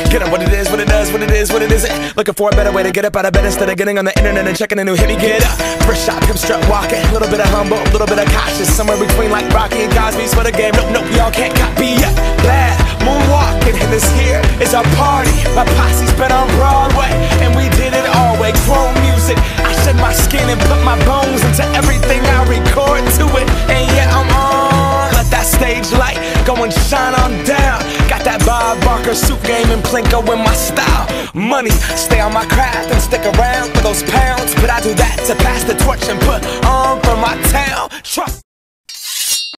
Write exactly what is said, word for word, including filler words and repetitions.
Get up what it is, what it does, what it is, what it isn't. Looking for a better way to get up out of bed instead of getting on the internet and checking a new hit. Me get up, first shot, hip strut walking. A little bit of humble, a little bit of cautious. Somewhere between like Rocky and Cosby's for the game. Nope, nope, y'all can't copy yet. Bad moonwalking, and this here is our party. My posse's been on Broadway, and we did it all way. Chrome music, I shed my skin and put my bones into everything I record to it. And yeah, I'm on. Let that stage light go and shine on down. Got that Bob Barker suit game and Plinko in my style. Money, stay on my craft and stick around for those pounds. But I do that to pass the torch and put on for my town. Trust